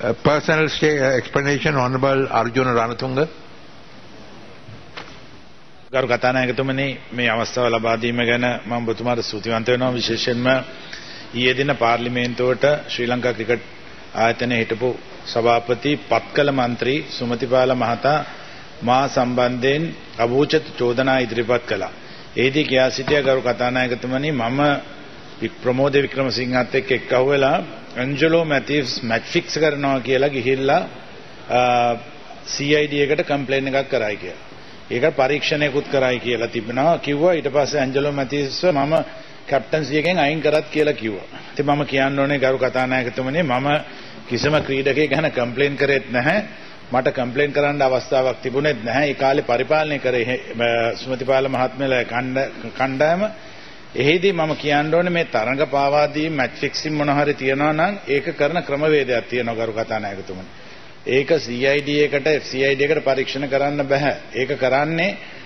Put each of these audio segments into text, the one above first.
Personal explanation, Honorable Arjuna Ranatunga. ගරු කතානායකතුමනි මේ අවස්ථාව ලබා දීම ගැන මම ඔබතුමාට ස්තුතිවන්ත වෙනවා. විශේෂයෙන්ම ඊයේ දින පාර්ලිමේන්තුවට ශ්‍රී ලංකා ක්‍රිකට් ආයතනයේ හිටපු සභාපති පත්කල මන්ත්‍රී සුමතිපාල මහතා මා සම්බන්ධයෙන් අභූචිත චෝදනා ඉදිරිපත් කළා. ඒදී කියා සිටියා ගරු කතානායකතුමනි මම ප්‍රමෝද වික්‍රමසිංහත් එක්ක එක්කහුව වෙලා ඇන්ජලෝ මැතිව්ස් මැච් ෆික්ස් කරනවා කියලා ගිහිල්ලා CID එකට කම්ප්ලේන් එකක් කරයි කියලා. ඒක පරීක්ෂණයකුත් කරයි කියලා තිබෙනවා කිව්වා. ඊට පස්සේ ඇන්ජලෝ මැතිව්ස්ව මම කැප්ටන්සි එකෙන් අයින් කරත් කියලා කිව්වා. ඉතින් මම කියන්න ඕනේ ගරු කතානායකතුමනි මම කිසිම ක්‍රීඩකයෙක් ගැන කම්ප්ලේන් කරෙත් නැහැ. මට කම්ප්ලේන් කරන්න අවස්ථාවක් තිබුණෙත් නැහැ. ඒ කාලේ පරිපාලනය කරේ සුමතිපාල මහත්මයාලා කණ්ඩායම. එහිදී මම කියන්න ඕනේ මේ තරඟ පාවා දීම මැච් ෆික්සින් මොන හරි තියනවා නම් ඒක කරන ක්‍රමවේදයක් තියෙනවා ගරු කතානායකතුමනි. ඒක CID එකට FCID එකට පරීක්ෂණ කරන්න බෑ. ඒක කරන්නේ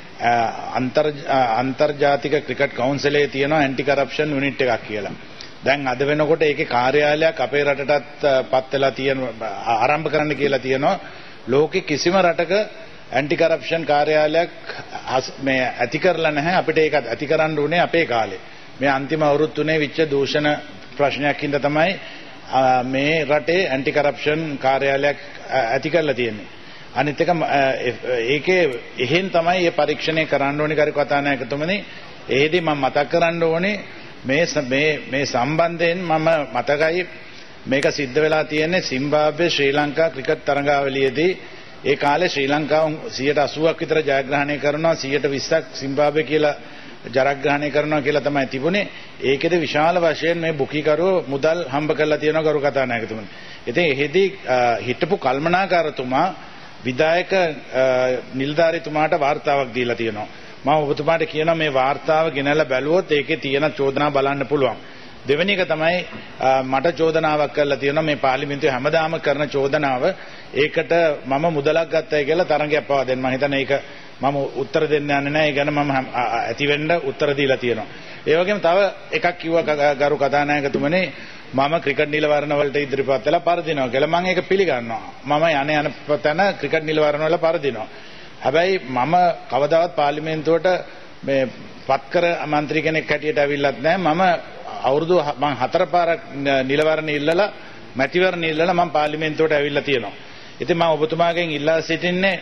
අන්තර්ජාතික ක්‍රිකට් කවුන්සිලයේ තියෙන ඇන්ටි කරප්ෂන් යුනිට් එකක් කියලා. දැන් අද වෙනකොට ඒකේ කාර්යාලයක් අපේ රටටත් පත් වෙලා තියෙන ආරම්භ කරන්න කියලා තියෙනවා. ලෝකෙ කිසිම රටක ඇන්ටි කරප්ෂන් කාර්යාලයක් මේ ඇති කරලා නැහැ. අපිට ඒක ඇති කරන්න උනේ අපේ කාලේ. මේ අන්තිම අවුරුදු තුනේ විච්ච දූෂණ ප්‍රශ්නයක් හින්දා තමයි මේ රටේ ඇන්ටි කරප්ෂන් කාර්යාලයක් ඇති කරලා තියෙන්නේ. අනිත් එක ඒකේ එහෙන් තමයි මේ පරීක්ෂණය කරන්න ඕනේ කරු කතානායකතුමනි. එහෙදී මම මතක් කරන්න ඕනේ මේ සම්බන්ධයෙන් මම මතකයි මේක සිද්ධ වෙලා තියෙන්නේ සිම්බාබ්වේ ශ්‍රී ලංකා ක්‍රිකට් තරඟාවලියේදී. ඒ කාලේ ශ්‍රී ලංකාව 80%ක් විතර ජයග්‍රහණය කරනවා, 20%ක් සිම්බාබ්වේ කියලා ජයග්‍රහණය කරනවා කියලා තමයි තිබුණේ. ඒකෙද විශාල වශයෙන් මේ බුකිකරුවෝ මුදල් හම්බ කරලා තියෙනවා කරු කතානායකතුමනි. ඉතින් එහෙදී හිටපු කල්මනාකාරතුමා විධායක නිලධාරීතුමාට වාර්තාවක් දීලා තියෙනවා. මම ඔබතුමාට කියනවා මේ වාර්තාව ගෙනල්ලා බැලුවොත් ඒකේ තියෙන චෝදනා බලන්න පුළුවන්. දෙවෙනි එක තමයි මට චෝදනාවක් කරලා තියෙනවා මේ පාර්ලිමේන්තුවේ හැමදාම කරන චෝදනාව. ඒකට මම මුදලක් ගත්තයි කියලා තරඟයක් පවා දෙන්න. මම හිතන්නේ ඒක මම උත්තර දෙන්න යන්නේ නැහැ. ඒ ගැන මම ඇති වෙන්න උත්තර දීලා තියෙනවා. ඒ වගේම තව එකක් කිව්වා ගරු කතානායකතුමනි මම ක්‍රිකට් නිලවරණ වලට ඉදිරිපත් වෙලා පරදිනවා කියලා. මම ඒක පිළිගන්නවා. මම යන තැන ක්‍රිකට් නිලවරණ වල පරදිනවා. හැබැයි මම කවදාවත් පාර්ලිමේන්තුවට මේ පත්කර මන්ත්‍රී කෙනෙක් හැටියට ඇවිල්ලත් නැහැ. මම අවුරුදු මම 4 පාරක් නිලවරණ ඉල්ලලා මැතිවරණ ඉල්ලලා මම පාර්ලිමේන්තුවට ඇවිල්ලා තියෙනවා. ඉතින් මම ඔබතුමාගෙන් ඉල්ලා සිටින්නේ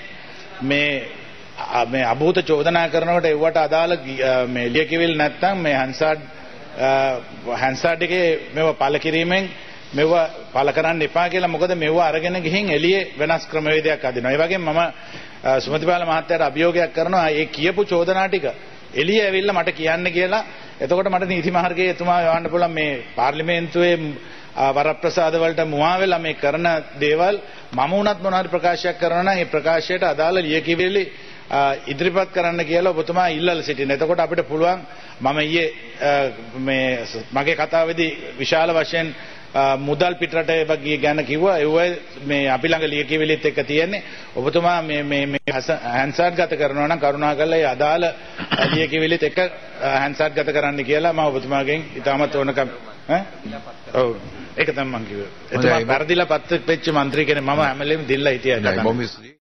මේ අභූත චෝදනා කරනකොට ඒවට අදාළ මේ ලියකියවිලි නැත්නම් මේ හන්සාඩ් එකේ මේව පළ කිරීමෙන් මේව පළ කරන්න එපා කියලා. මොකද මේව අරගෙන ගිහින් එළියේ වෙනස් ක්‍රමවේදයක් අදිනවා. ඒ වගේම මම සුමතිපාල මහත්තයාට අභියෝගයක් කරනවා මේ කියපු චෝදනා ටික එළියේ ඇවිල්ලා මට කියන්න කියලා. එතකොට මට නීති මාර්ගයේ එතුමා යවන්න පුළුවන් මේ පාර්ලිමේන්තුවේ වරප්‍රසාද වලට මුවා වෙලා මේ කරන දේවල් මම උනත් මොනවාරි ප්‍රකාශයක් කරනවා නම් ඒ ප්‍රකාශයට අදාළ ලියකියවිලි ඉදිරිපත් කරන්න කියලා ඔබතුමා ඉල්ලලා සිටිනවා. එතකොට අපිට පුළුවන් මම ඊයේ මේ මගේ කතාවේදී විශාල වශයෙන් මුදල් පිටරට වගේ ගැන කිව්වා. ඒ මේ අපි ළඟ ලියකියවිලිත් එක්ක තියෙන්නේ. ඔබතුමා මේ හැන්සාඩ් ගත කරනවා නම් කරුණාකරලා ඒ අදාළ ලියකියවිලිත් එක්ක හැන්සාඩ් ගත කරන්න කියලා මම ඔබතුමාගෙන් ඉතාමත් ඕනකම් ඔව් ඒක තමයි මම කිව්වේ. එතුමා පරදිලා පත් වෙච්ච മന്ത്രി කෙනෙක්. මම හැමලෙම දිල්ලා හිටියා.